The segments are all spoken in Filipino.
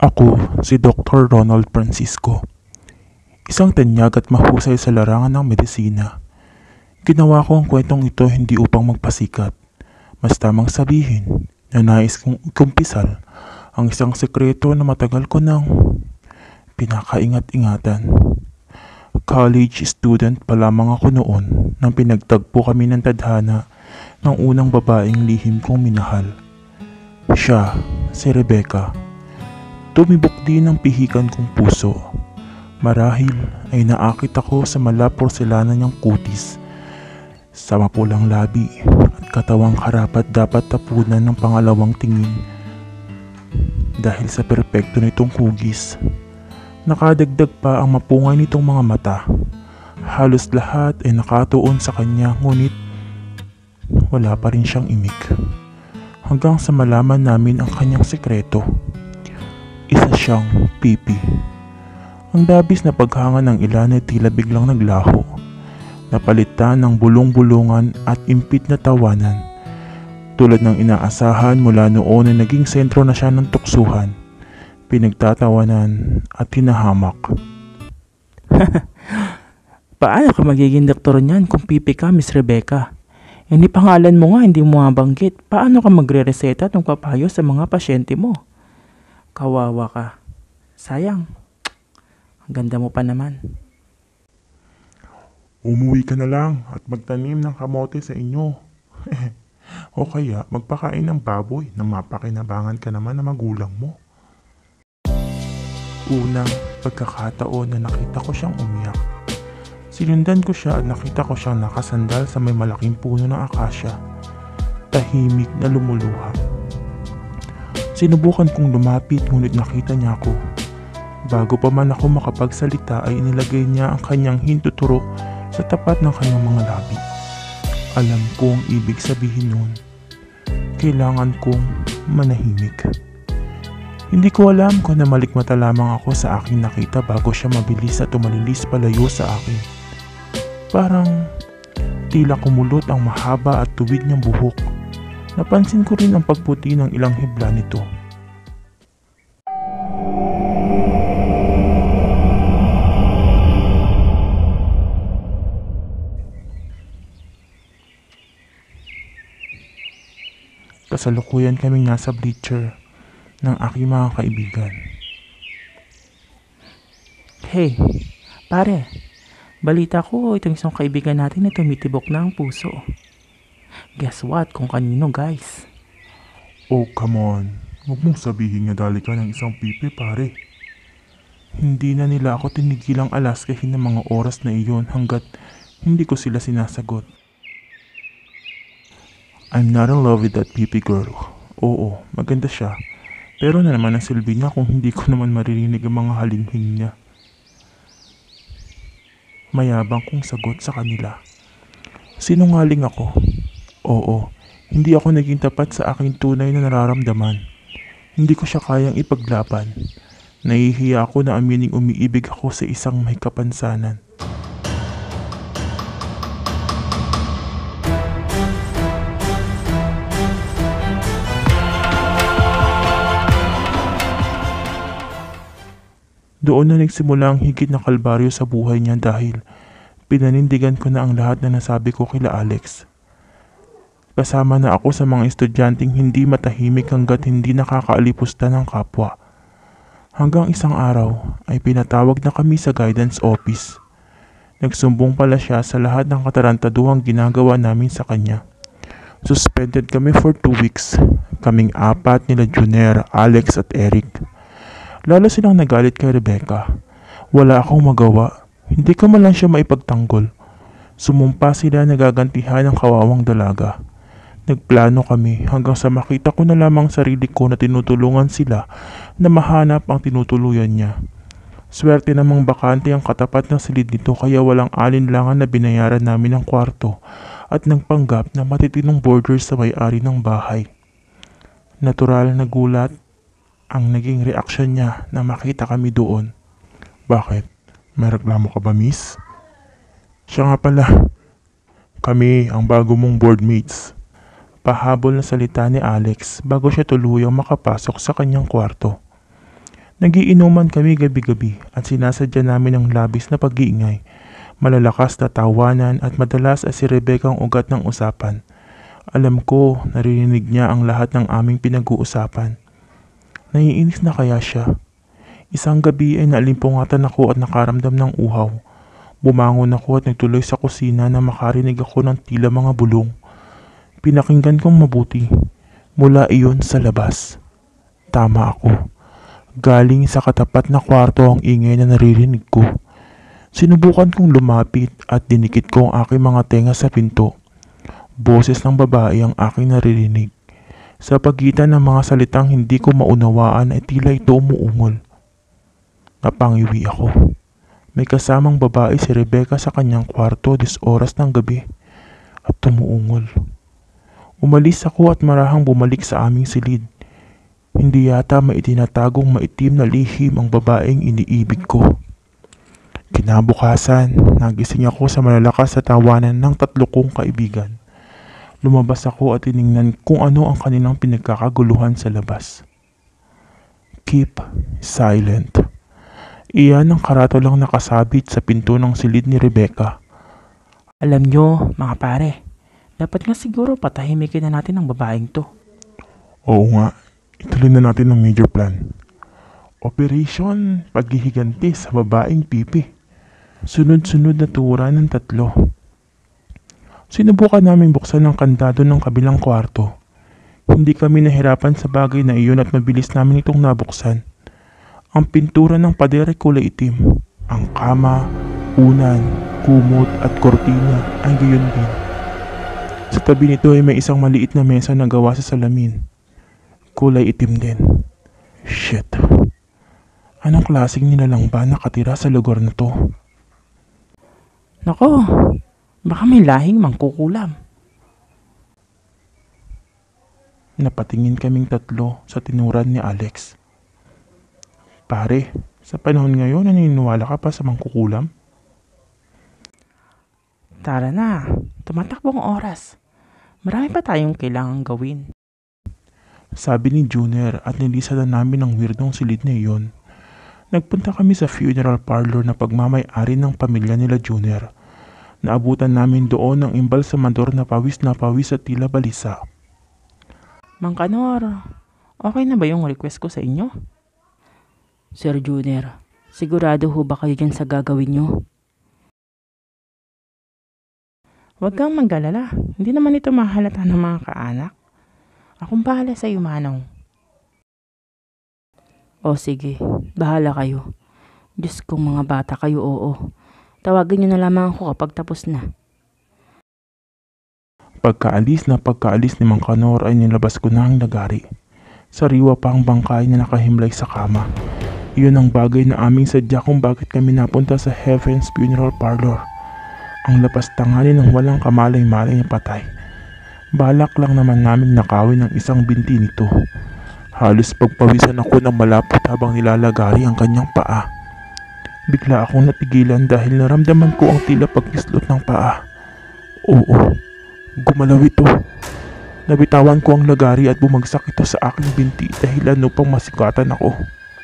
Ako si Dr. Ronald Francisco, isang tanyag at mahusay sa larangan ng medisina. Ginawa ko ang kwentong ito hindi upang magpasikat, mas tamang sabihin na nais kong kumpisal ang isang sekreto na matagal ko nang pinakaingat-ingatan. College student pa lamang ako noon nang pinagtagpo kami ng tadhana ng unang babaeng lihim kong minahal. Siya, si Rebecca. Tumibok din ang pihikan kong puso. Marahil ay naakit ako sa mala-porselana niyang kutis, sa mapulang labi at katawang karapat dapat tapunan ng pangalawang tingin. Dahil sa perpekto nitong hugis, nakadagdag pa ang mapungay nitong mga mata. Halos lahat ay nakatuon sa kanya, ngunit wala pa rin siyang imik. Hanggang sa malaman namin ang kanyang sekreto. Isa siyang pipi. Ang dabis na paghanga ng ilan ay tila biglang naglaho. Napalitan ng bulong-bulungan at impit na tawanan. Tulad ng inaasahan mula noon ay naging sentro na siya ng tuksuhan, pinagtatawanan at hinahamak. Paano ka magiging doktor niyan kung pipi ka, Miss Rebecca? Hindi pangalan mo nga, hindi mo mabanggit. Paano ka magre-reseta at magpapayo sa mga pasyente mo? Kawawa ka. Sayang. Ang ganda mo pa naman. Umuwi ka na lang at magtanim ng kamote sa inyo. O kaya magpakain ng baboy nang mapakinabangan ka naman ng magulang mo. Unang pagkakataon na nakita ko siyang umiyak. Sinundan ko siya at nakita ko siyang nakasandal sa may malaking puno ng akasya. Tahimik na lumuluha. Sinubukan kong lumapit ngunit nakita niya ako. Bago pa man ako makapagsalita ay inilagay niya ang kanyang hintuturo sa tapat ng kanyang mga labi. Alam ko ang ibig sabihin nun. Kailangan kong manahimik. Hindi ko alam kung namalikmata lamang ako sa aking nakita bago siya mabilis at tumalilis palayo sa akin. Parang tila kumulot ang mahaba at tuwid niyang buhok. Napansin ko rin ang pagputi ng ilang hibla nito. Kasalukuyan kaming nasa bleacher ng aking mga kaibigan. Hey, pare. Balita ko itong isang kaibigan natin na tumitibok na ang puso. Guess what kung kanino, guys? Oh, come on. Huwag mong sabihin nga dali ka ng isang pipi, pare. Hindi na nila ako tinigilang alaskahin ng mga oras na iyon hanggat hindi ko sila sinasagot. I'm not in love with that pipi girl. Oo, maganda siya. Pero na naman ang silbi niya kung hindi ko naman maririnig ang mga halinghing niya. Mayabang kong sagot sa kanila. Sinungaling ako. Oo, hindi ako naging tapat sa aking tunay na nararamdaman. Hindi ko siya kayang ipaglaban. Nahihiya ako na amining umiibig ako sa isang may kapansanan. Doon na nagsimula ang higit na kalbaryo sa buhay niya dahil pinanindigan ko na ang lahat na nasabi ko kila Alex. Kasama na ako sa mga estudyanteng hindi matahimik hanggat hindi nakakaalipusta ng kapwa. Hanggang isang araw ay pinatawag na kami sa guidance office. Nagsumbong pala siya sa lahat ng katarantaduhang ginagawa namin sa kanya. Suspended kami for 2 weeks. Kaming apat nila Junior, Alex at Eric. Lalo silang nagalit kay Rebecca. Wala akong magawa. Hindi ko man lang siya maipagtanggol. Sumumpa sila na gagantihan ng kawawang dalaga. Nagplano kami hanggang sa makita ko na lamang sarili ko na tinutulungan sila na mahanap ang tinutuluyan niya. Swerte namang bakante ang katapat ng silid nito kaya walang alinlangan na binayaran namin ang kwarto at nagpanggap na matitinong boarders sa may-ari ng bahay. Natural na gulat ang naging reaksyon niya na makita kami doon. Bakit? May reklamo ka ba, miss? Siya nga pala. Kami ang bago mong boardmates. Pahabol na salita ni Alex bago siya tuluyang makapasok sa kanyang kwarto. Nagiinuman kami gabi-gabi at sinasadya namin ang labis na pag-iingay, malalakas na tawanan at madalas ay si Rebecca ang ugat ng usapan. Alam ko, naririnig niya ang lahat ng aming pinag-uusapan. Naiinis na kaya siya? Isang gabi ay naalimpungatan ako at nakaramdam ng uhaw. Bumangon ako at nagtuloy sa kusina na makarinig ako ng tila mga bulong. Pinakinggan kong mabuti. Mula iyon sa labas. Tama ako. Galing sa katapat na kwarto ang ingay na naririnig ko. Sinubukan kong lumapit at dinikit ko ang aking mga tenga sa pinto. Boses ng babae ang aking naririnig. Sa pagitan ng mga salitang hindi ko maunawaan ay tila ito umuungol. Napangiwi ako. May kasamang babae si Rebecca sa kanyang kwarto 10 oras ng gabi at tumuungol. Umalis ako at marahang bumalik sa aming silid. Hindi yata may itinatagong maitim na lihim ang babaeng iniibig ko. Kinabukasan, nagising ako sa malalakas na tawanan ng 3 kong kaibigan. Lumabas ako at tiningnan kung ano ang kanilang pinagkakaguluhan sa labas. Keep silent. Iyan ang karatolang nakasabit sa pinto ng silid ni Rebecca. Alam nyo, mga pare, dapat nga siguro patahimikin na natin ang babaeng to. Oo nga, ituloy na natin ang major plan. Operation Paghihiganti sa Babaeng Pipi. Sunod-sunod na tuura ng 3. Sinubukan namin buksan ang kandado ng kabilang kwarto. Hindi kami nahirapan sa bagay na iyon at mabilis namin itong nabuksan. Ang pintura ng pader ay kulay itim. Ang kama, unan, kumot at kortina ay gayon din. Sa tabi nito ay may isang maliit na mesa na gawa sa salamin. Kulay itim din. Shit. Anong klaseng nilalang ba nakatira sa lugar na to? Nako, baka may lahing mangkukulam. Napatingin kaming 3 sa tinuran ni Alex. Pare, sa panahon ngayon naniniwala ka pa sa mangkukulam? Tara na, tumatakbo ang oras. Marami pa tayong kailangang gawin. Sabi ni Junior at nilisa na namin ang weirdong silid na iyon. Nagpunta kami sa funeral parlor na pagmamay-ari ng pamilya nila Junior. Naabutan namin doon ang imbalsamador na pawis at tila balisa. Mang Kanor, okay na ba yung request ko sa inyo? Sir Junior, sigurado ho ba kayo dyan sa gagawin nyo? Huwag kang maggalala, hindi naman ito mahalata ng mga kaanak. Akong bahala sa iyo, Manong. O sige, bahala kayo. Diyos kong mga bata kayo, oo. Tawagin nyo na lamang ako kapag tapos na. Pagkaalis ni Mang Kanor ay nilabas ko na ang lagari. Sariwa pa ang bangkay na nakahimlay sa kama. Iyon ang bagay na aming sadya kung bakit kami napunta sa Heaven's Funeral Parlor. Ang lapas tanganin ng walang kamalay-malay na patay. Balak lang naman namin nakawin ang isang binti nito. Halos pagpawisan ako ng malapot habang nilalagari ang kanyang paa. Bigla akong natigilan dahil naramdaman ko ang tila pagkislot ng paa. Oo, gumalaw ito. Nabitawan ko ang lagari at bumagsak ito sa aking binti dahil upang masikatan ako.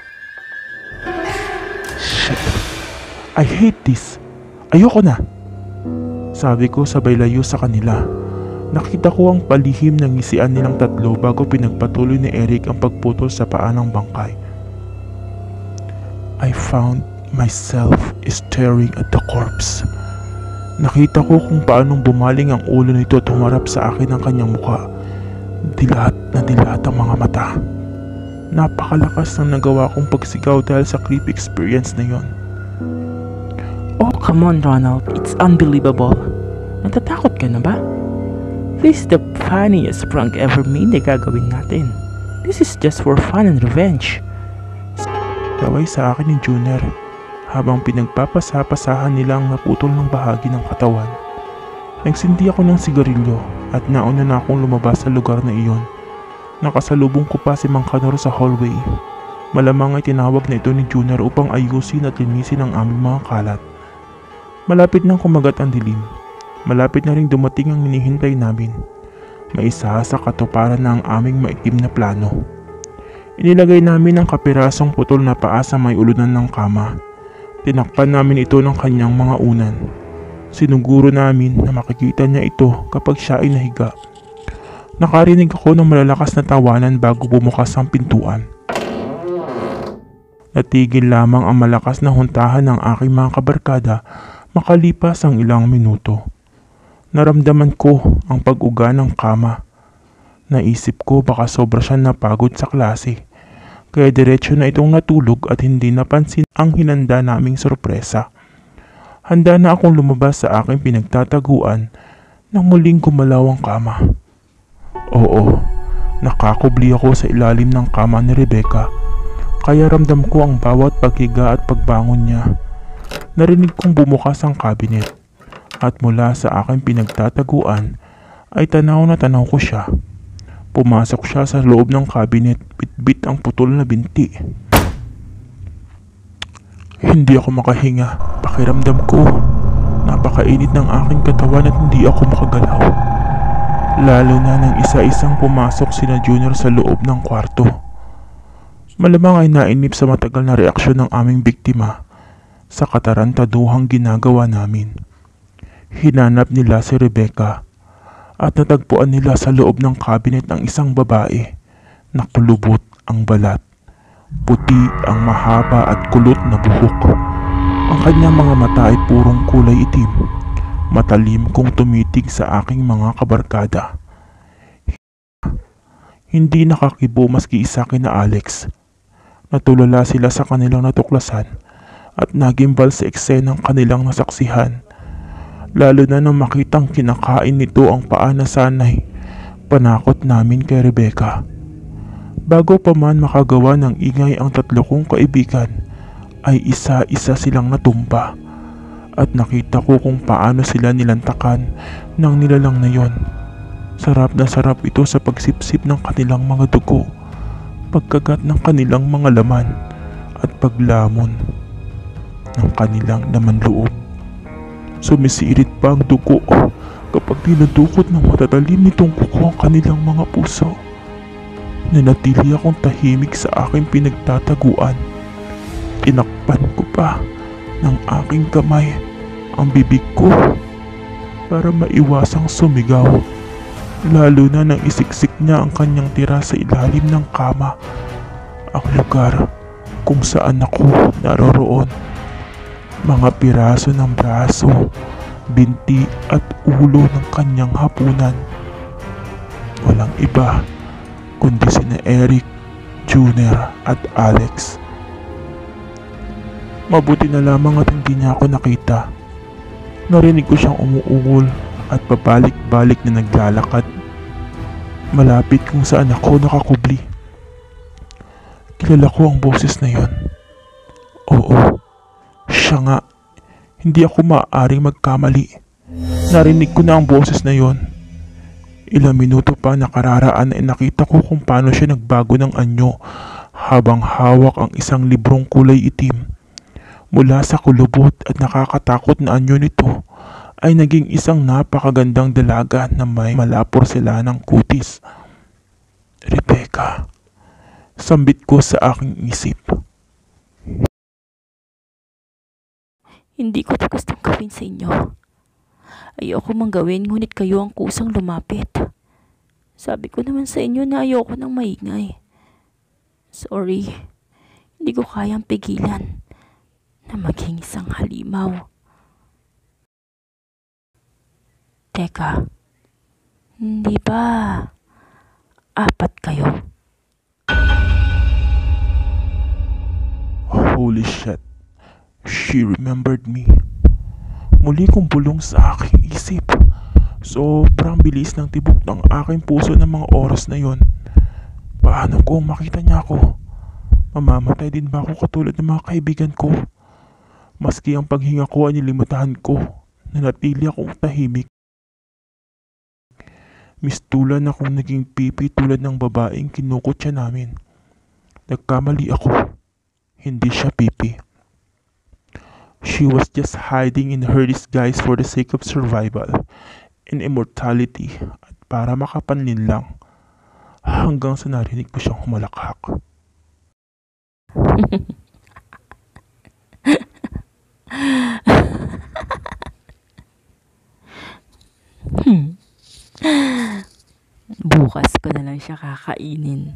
Shit. I hate this. Ayoko na. Sabi ko sabay layo sa kanila. Nakita ko ang palihim ng ngisian nilang 3 bago pinagpatuloy ni Eric ang pagputol sa paa ng bangkay. I found myself staring at the corpse. Nakita ko kung paanong bumaling ang ulo nito at humarap sa akin ang kanyang mukha. Dilat na dilat ang mga mata. Napakalakas ng nagawa kong pagsigaw dahil sa creepy experience na yon. Oh, come on, Ronald. It's unbelievable. Natatakot ka na ba? This is the funniest prank ever made na gagawin natin. This is just for fun and revenge. Laway sa akin ni Junior habang pinagpapasapasahan nila ang naputol ng bahagi ng katawan. Nagsindi ako ng sigarilyo at nauna na akong lumabas sa lugar na iyon. Nakasalubong ko pa si Mang Kanor sa hallway. Malamang ay tinawag na ito ni Junior upang ayusin at linisin ang aming mga kalat. Malapit nang kumagat ang dilim. Malapit na rin dumating ang hinihintay namin. May isa sa katuparan na ang aming maitim na plano. Inilagay namin ang kapirasong putol na paa sa may ulunan ng kama. Tinakpan namin ito ng kanyang mga unan. Sinuguro namin na makikita niya ito kapag siya ay nahiga. Nakarinig ako ng malalakas na tawanan bago bumukas ang pintuan. Natigil lamang ang malakas na huntahan ng aking mga kabarkada makalipas ang ilang minuto. Naramdaman ko ang pag-uga ng kama. Naisip ko baka sobra siyang napagod sa klase. Kaya diretsyo na itong natulog at hindi napansin ang hinanda naming sorpresa. Handa na akong lumabas sa aking pinagtataguan nang muling gumalaw ang kama. Oo, nakakubli ako sa ilalim ng kama ni Rebecca. Kaya ramdam ko ang bawat paghiga at pagbangon niya. Narinig kong bumukas ang cabinet at mula sa aking pinagtataguan ay tanaw na tanaw ko siya. Pumasok siya sa loob ng cabinet, bitbit ang putol na binti. Hindi ako makahinga. Pakiramdam ko, napakainit ng aking katawan at hindi ako makagalaw. Lalo na nang isa-isang pumasok sina Junior sa loob ng kwarto. Malamang ay nainip sa matagal na reaksyon ng aming biktima sa katarantaduhang ginagawa namin. Hinanap nila si Rebecca at natagpuan nila sa loob ng cabinet ang isang babae na kulubot ang balat. Puti ang mahaba at kulot na buhok. Ang kanyang mga mata ay purong kulay itim. Matalim kong tumitig sa aking mga kabarkada. Hindi nakakibo maski isa kina Alex. Natulala sila sa kanilang natuklasan at nagimbal sa eksenang kanilang nasaksihan. Lalo na nang makitang kinakain nito ang paa na sanay panakot namin kay Rebecca. Bago pa man makagawa ng ingay ang tatlo kong kaibigan, ay isa-isa silang natumba at nakita ko kung paano sila nilantakan ng nilalang na yon. Sarap na sarap ito sa pagsipsip ng kanilang mga dugo, pagkagat ng kanilang mga laman at paglamon ng kanilang laman loob. Sumisirit pa ang dugo kapag dinudukot ng matatalim nitong kuko ang kanilang mga puso. Nanatili akong tahimik sa aking pinagtataguan. Tinakpan ko pa ng aking kamay ang bibig ko para maiwasang sumigaw. Lalo na nang isiksik niya ang kanyang tira sa ilalim ng kama, ang lugar kung saan ako naroroon. Mga piraso ng braso, binti at ulo ng kanyang hapunan. Walang iba kundi sina Eric, Junior at Alex. Mabuti na lamang at hindi niya ako nakita. Narinig ko siyang umuungol at pabalik-balik na naglalakad malapit kung saan ako nakakubli. Kilala ko ang boses na yon. Oo, siya nga. Hindi ako maaaring magkamali. Narinig ko na ang boses na yon. Ilang minuto pa nakararaan ay nakita ko kung paano siya nagbago ng anyo habang hawak ang isang librong kulay itim. Mula sa kulubot at nakakatakot na anyo nito ay naging isang napakagandang dalaga na may malapurselanang kutis. Rebecca, sambit ko sa aking isip. Hindi ko ito gustong gawin sa inyo. Ayoko mang gawin ngunit kayo ang kusang lumapit. Sabi ko naman sa inyo na ayoko ng maingay. Sorry, hindi ko kayang pigilan na maging isang halimaw. Teka, hindi ba 4 kayo? Holy shit, she remembered me. Muli kong bulong sa aking isip. Sobrang bilis ng tibok ng aking puso ng mga oras na yon. Paano kung makita niya ako? Mamamatay din ba ako katulad ng mga kaibigan ko? Maski ang paghinga ko ay nilimitahan ko, nanatili akong tahimik. Mistulan akong naging pipi tulad ng babaeng kinukutya namin. Nagkamali ako. Hindi siya pipi. She was just hiding in her disguise for the sake of survival and immortality at para makapanlin lang hanggang sa narinig ko siyang humalakhak. Bukas ko na lang siya kakainin.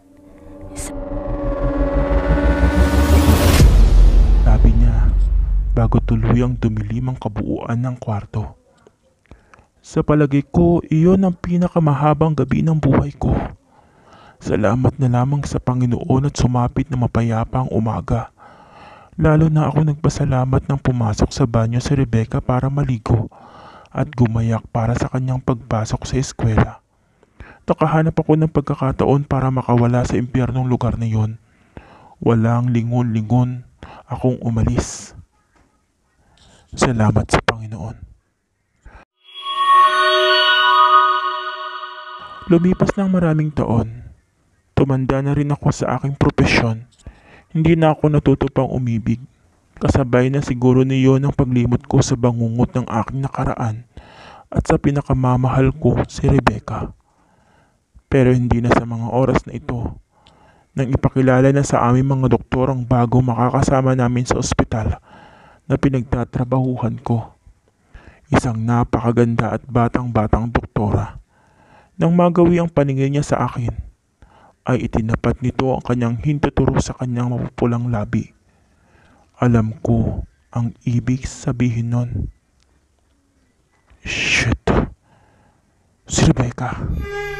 Sabi niya bago tuluyang dumilim ang kabuuan ng kwarto. Sa palagay ko, iyon ang pinakamahabang gabi ng buhay ko. Salamat na lamang sa Panginoon at sumapit na mapayapa ang umaga. Lalo na ako nagpasalamat nang pumasok sa banyo si Rebecca para maligo at gumayak para sa kanyang pagpasok sa eskwela. Nakahanap ako ng pagkakataon para makawala sa impyernong lugar na yon. Walang lingon-lingon akong umalis. Salamat sa Panginoon. Lumipas ng maraming taon. Tumanda na rin ako sa aking propesyon. Hindi na ako natutupang umibig. Kasabay na siguro niyon ang paglimot ko sa bangungot ng aking nakaraan at sa pinakamamahal ko si Rebecca. Pero hindi na sa mga oras na ito. Nang ipakilala na sa aming mga doktor ang bago makakasama namin sa ospital na pinagtatrabahuhan ko. Isang napakaganda at batang-batang doktora. Nang magawi ang paningin niya sa akin, ay itinapat nito ang kanyang hintuturo sa kanyang mapupulang labi. Alam ko ang ibig sabihin nun. Shit! Si Rebecca.